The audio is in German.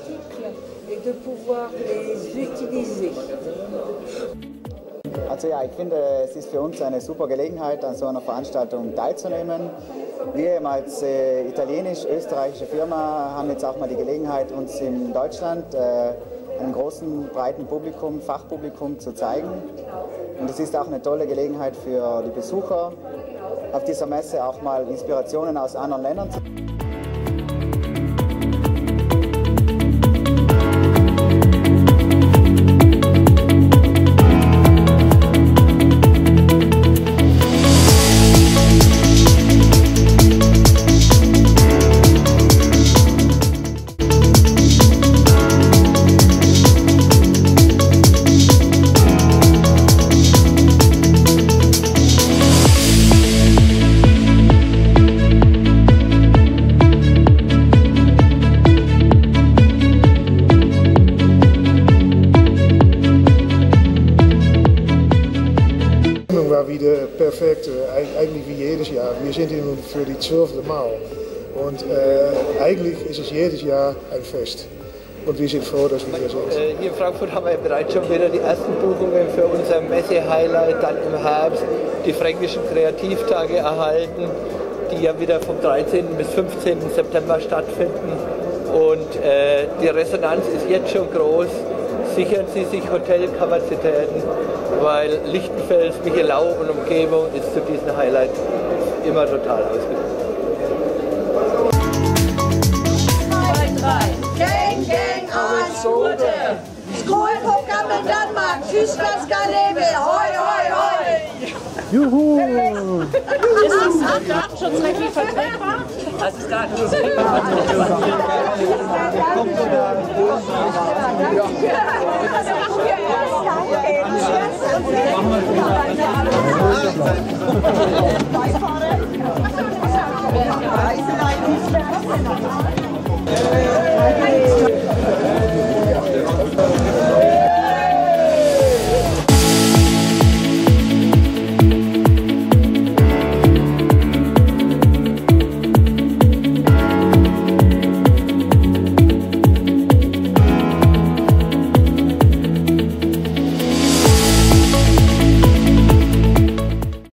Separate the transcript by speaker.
Speaker 1: articles et de pouvoir les utiliser.
Speaker 2: Also ja, ich finde, es ist für uns eine super Gelegenheit, an so einer Veranstaltung teilzunehmen. Wir eben als italienisch-österreichische Firma haben jetzt auch mal die Gelegenheit, uns in Deutschland einem großen, breiten Publikum, Fachpublikum zu zeigen. Und es ist auch eine tolle Gelegenheit für die Besucher, auf dieser Messe auch mal Inspirationen aus anderen Ländern zu bekommen.
Speaker 3: War wieder perfekt, eigentlich wie jedes Jahr. Wir sind hier nun für die 12. Mal und eigentlich ist es jedes Jahr ein Fest. Und wir sind froh, dass wir hier sind.
Speaker 4: Hier in Frankfurt haben wir bereits schon wieder die ersten Buchungen für unser Messe-Highlight, dann im Herbst die Fränkischen Kreativtage erhalten, die ja wieder vom 13. bis 15. September stattfinden. Und die Resonanz ist jetzt schon groß. Sichern Sie sich Hotelkapazitäten, weil Lichtenfels, Michelau und Umgebung ist zu diesem Highlight immer total ausgebucht.
Speaker 5: Gang, gang, Arschgute! Skålprogram med Danmark! Tyskland skal leve! Hoi, hoi, hoi!
Speaker 6: Juhu!
Speaker 7: Ist das datenschutzrechtlich vertretbar? Das ist datenschutzrechtlich
Speaker 5: Hey!